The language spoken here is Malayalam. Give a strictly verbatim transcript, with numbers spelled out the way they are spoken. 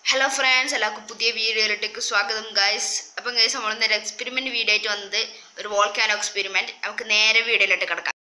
ഹലോ ഫ്രണ്ട്സ്, എല്ലാവർക്കും പുതിയ വീഡിയോയിലേക്ക് സ്വാഗതം ഗൈസ്. അപ്പം ഗൈസ്, നമ്മൾ ഇന്നൊരു എക്സ്പെരിമെൻറ്റ് വീഡിയോ ആയിട്ട് വന്നത് ഒരു വോൾക്കാനോ എക്സ്പെരിമെൻറ്റ്. നമുക്ക് നേരെ വീഡിയോയിലോട്ട് കിടക്കാം.